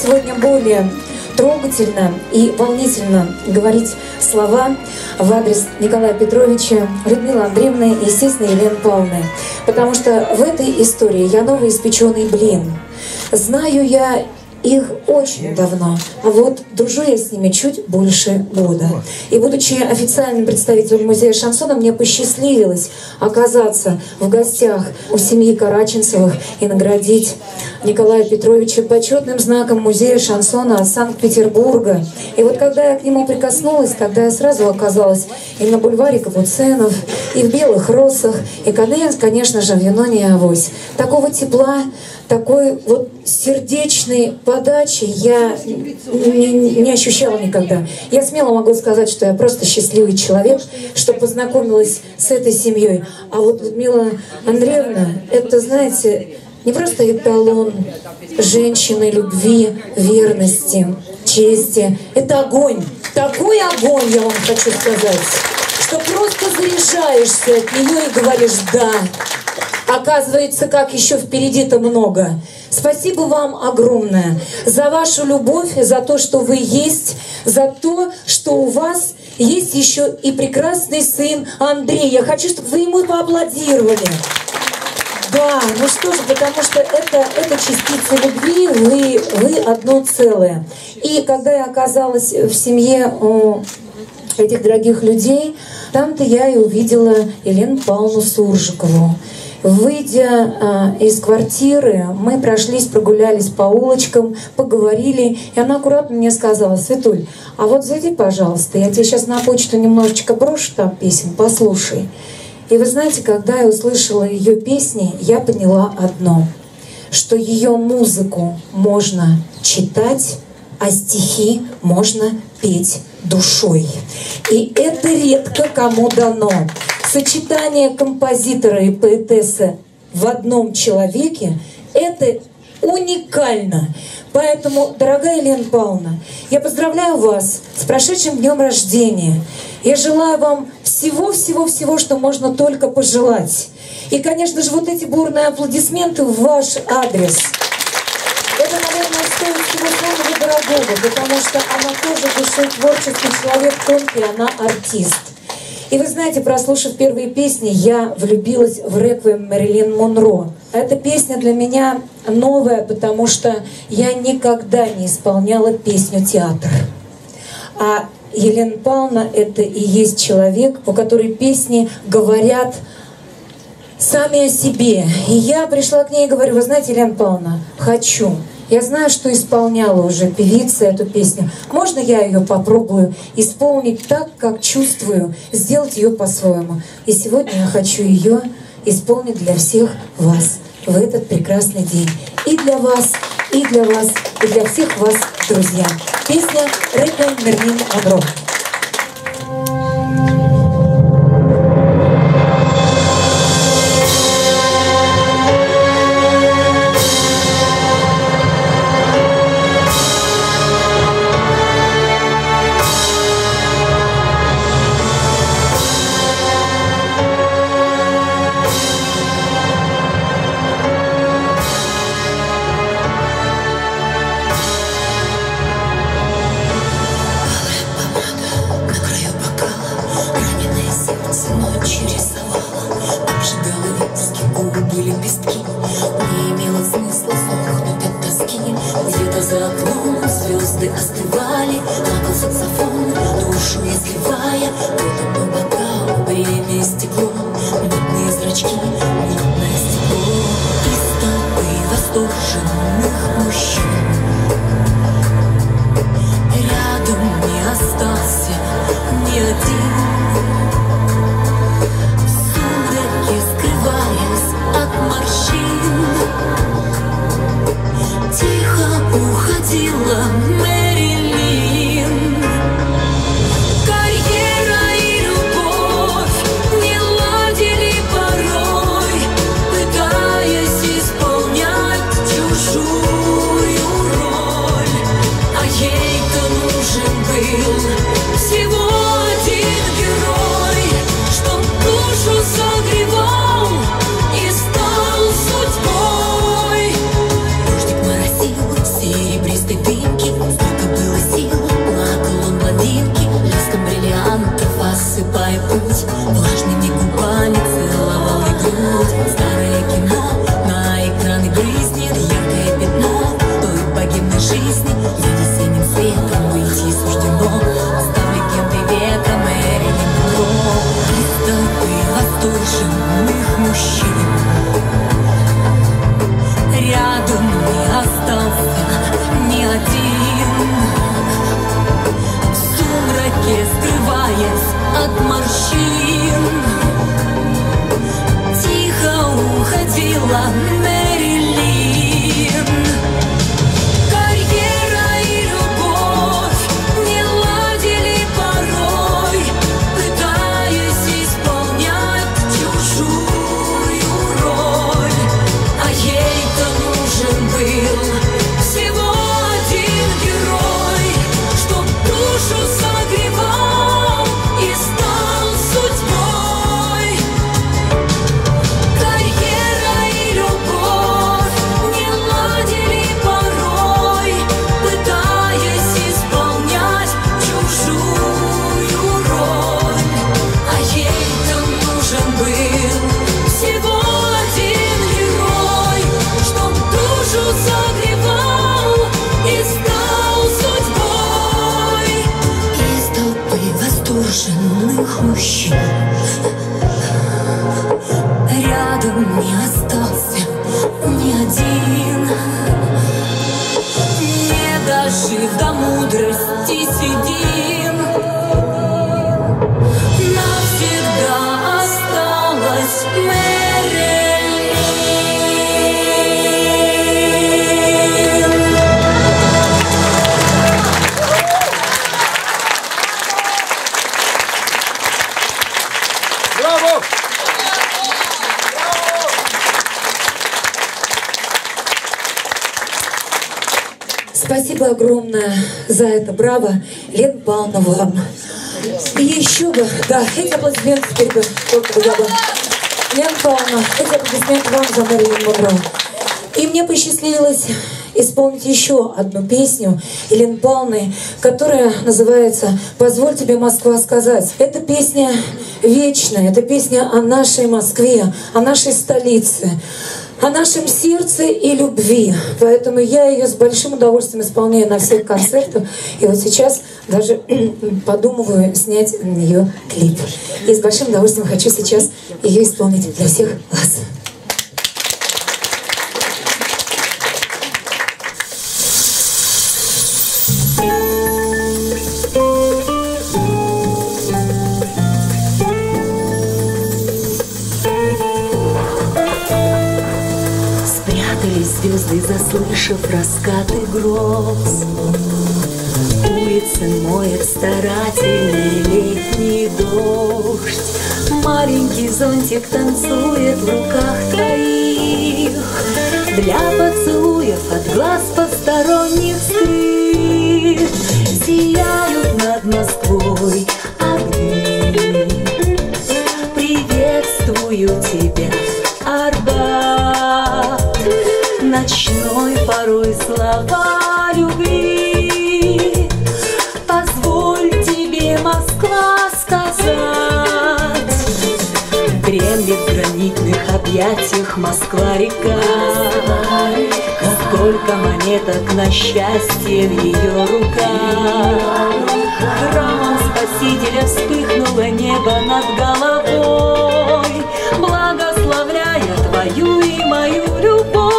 сегодня более трогательно и волнительно говорить слова в адрес Николая Петровича, Людмилы Андреевны и, естественно, Елены Павловны. Потому что в этой истории я новоиспеченный блин. Знаю я их очень давно, а вот дружу я с ними чуть больше года. И будучи официальным представителем музея шансона, мне посчастливилось оказаться в гостях у семьи Караченцевых и наградить Николая Петровича почетным знаком музея шансона от Санкт-Петербурга. И вот когда я к нему прикоснулась, когда я сразу оказалась и на бульваре Капуцинов, и в Белых Росах, и, конечно же, в Юноне и Авось. Такого тепла, такой вот сердечной подачи я не ощущала никогда. Я смело могу сказать, что я просто счастливый человек, что познакомилась с этой семьей. А вот Людмила Андреевна, это, знаете, не просто эталон женщины, любви, верности, чести. Это огонь. Такой огонь, я вам хочу сказать, что просто заряжаешься от нее и говоришь «да». Оказывается, как еще впереди-то много. Спасибо вам огромное за вашу любовь, за то, что вы есть, за то, что у вас есть еще и прекрасный сын Андрей. Я хочу, чтобы вы ему поаплодировали. Да, ну что же, потому что это частица любви, вы одно целое. И когда я оказалась в семье этих дорогих людей, там-то я и увидела Елену Павловну Суржикову. Выйдя из квартиры, мы прошлись, прогулялись по улочкам, поговорили, и она аккуратно мне сказала: «Светуль, а вот зайди, пожалуйста, я тебе сейчас на почту немножечко брошу там песен, послушай». И вы знаете, когда я услышала ее песни, я поняла одно, что ее музыку можно читать, а стихи можно петь душой. И это редко кому дано. Сочетание композитора и поэтессы в одном человеке — это уникально. Поэтому, дорогая Елена Павловна, я поздравляю вас с прошедшим днем рождения. Я желаю вам всего-всего-всего, что можно только пожелать. И, конечно же, вот эти бурные аплодисменты в ваш адрес. Это, наверное, стоит всего самого дорогого, потому что она тоже душой творческий человек, тонкий, она артист. И вы знаете, прослушав первые песни, я влюбилась в реквием Мэрилин Монро. Эта песня для меня новая, потому что я никогда не исполняла песню «Театр». А Елена Павловна — это и есть человек, у которой песни говорят сами о себе. И я пришла к ней и говорю: вы знаете, Елена Павловна, хочу. Я знаю, что исполняла уже певица эту песню. Можно я ее попробую исполнить так, как чувствую, сделать ее по-своему? И сегодня я хочу ее исполнить для всех вас в этот прекрасный день. И для вас, и для вас, и для всех вас, друзья. Песня «Реквием Мэрилин Монро». Звезды остывали, плакал саксофон, душу изливая. Вот одно бокал, время и стекло, минутные зрачки, минутное стекло. Из толпы восторженных мужчин рядом не остался ни один. В сумраке, скрываясь от морщин, тихо уходила Мэрилин. Карьера и любовь не ладили порой, пытаясь исполнять чужую роль. А ей-то нужен был всего один герой, чтоб душу согревал и стал судьбой. Серебристый дым За весенним светом уйти суждено, став легендой века Мэрилин Монро. Из толпы восторженных мужчин рядом не остался ни один. В сумраке, скрываясь от морщин, тихо уходила Мэрилин. Карьера и любовь не ладили порой, пытаясь исполнять чужую роль. А ей-то нужен был всего один герой, чтоб душу согревал и стал судьбой. Карьера и любовь не ладили порой, пытаясь исполнять чужую роль. А ей-то нужен был всего один герой, чтоб душу согревал и стал судьбой. Из толпы восторженных мужчин рядом не остался ни один. Не дожив до мудрости седин, навсегда осталась Мэрилин. Браво! Спасибо огромное за это, браво, Лена Павловна, вам. И еще бы, да, эти аплодисменты теперь бы, только бы я бы... Лена Павловна, эти аплодисменты вам за Мэрилин Монро. И мне посчастливилось исполнить еще одну песню Елены Павловны, которая называется «Позволь тебе, Москва, сказать». Эта песня вечная, это песня о нашей Москве, о нашей столице, о нашем сердце и любви. Поэтому я ее с большим удовольствием исполняю на всех концертах. И вот сейчас даже подумываю снять на нее клип. И с большим удовольствием хочу сейчас ее исполнить для всех вас. Звезды, заслышав раскаты гроз, улицы моет старательный летний дождь. Маленький зонтик танцует в руках твоих, для поцелуев от глаз посторонних скрыт. Сияют над Москвой огни, приветствую тебя, Арбат. Ночной порой слова любви, позволь тебе, Москва, сказать. Дремлет в гранитных объятиях Москва-река, сколько монеток на счастье в ее руках. Храмом Спасителя вспыхнуло небо над головой, благословляя твою и мою любовь.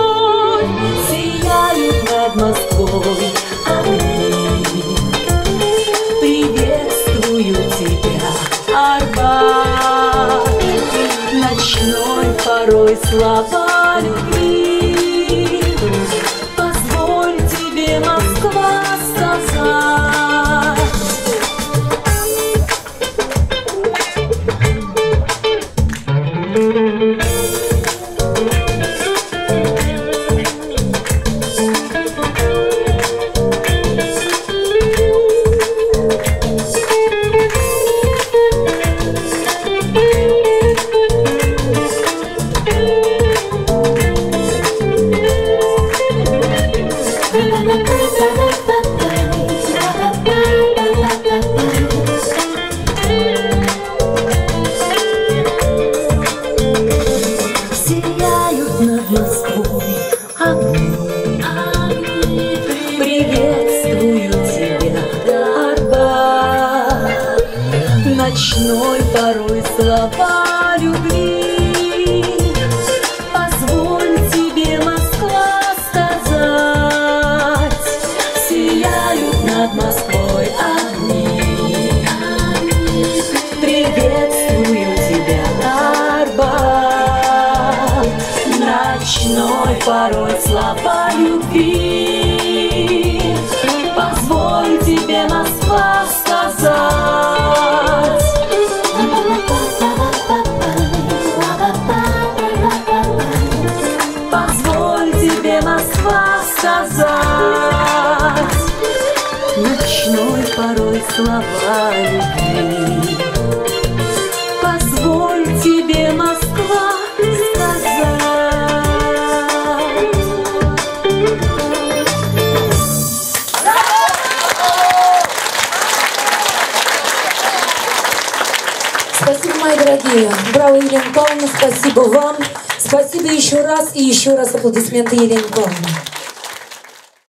Над Москвой огни, приветствую тебя, Арбат. Ночной порой слова любви, позволь тебе, Москва, сказать. ночной порой слова любви. Позволь тебе, Москва, сказать, сияют над Москвой огни. Приветствую тебя, Арбат, ночной порой слова любви. Позволь тебе, Москва, сказать. Позволь тебе, Москва, сказать. Ночной порой слова любви. Позволь тебе, Москва, сказать. Спасибо, мои дорогие. Браво, Елена Павловна, спасибо вам. Спасибо еще раз и еще раз аплодисменты Елене Павловне.